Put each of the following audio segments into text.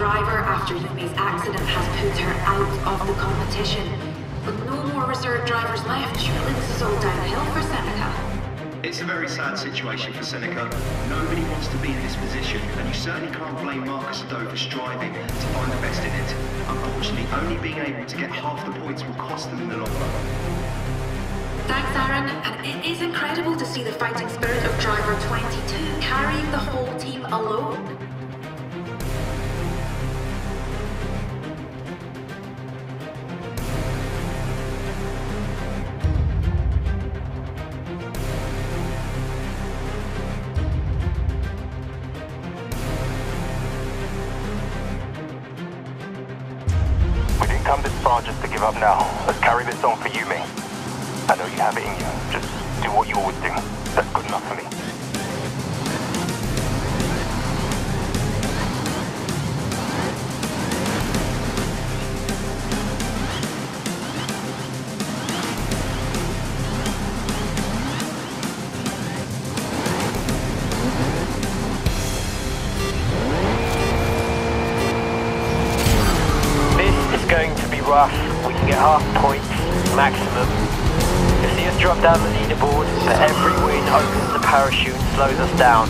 driver after Yumi's accident has put her out of the competition. With no more reserve drivers left, surely this is all downhill for Seneca. It's a very sad situation for Seneca. Nobody wants to be in this position, and you certainly can't blame Marcus Ado for striving to find the best in it. Unfortunately, only being able to get half the points will cost them in the long run. Thanks, Aaron, and it is incredible to see the fighting spirit of driver 22 carrying the whole team alone. We didn't come this far just to give up now. Let's carry this on for Yumi. I know you have it in you. Just do what you always do. That's good enough for me. This is going to be rough. We can get half points, maximum. You'll see us drop down the leaderboard, but every win opens the parachute and slows us down.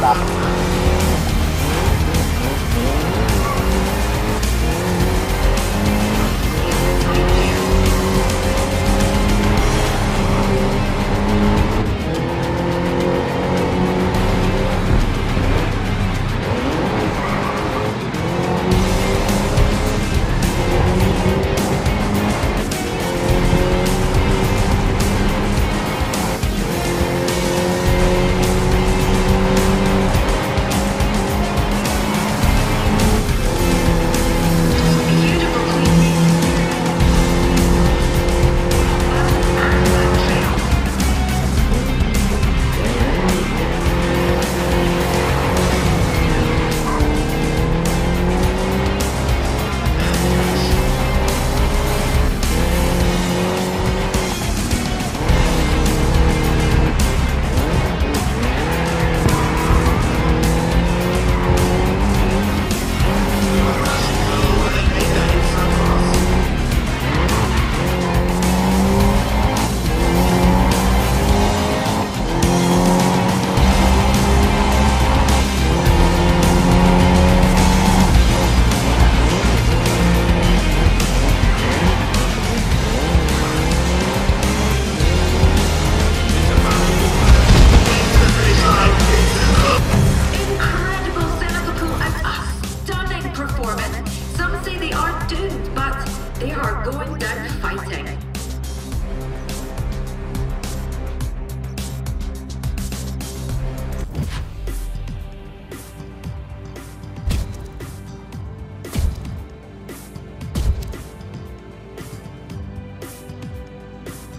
map.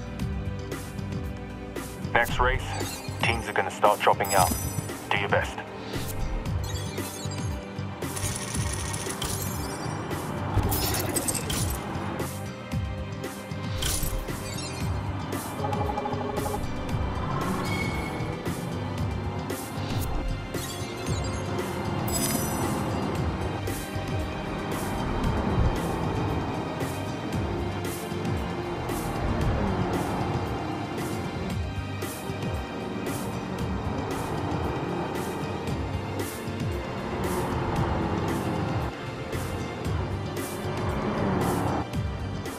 Next race, teams are gonna start dropping out. Do your best.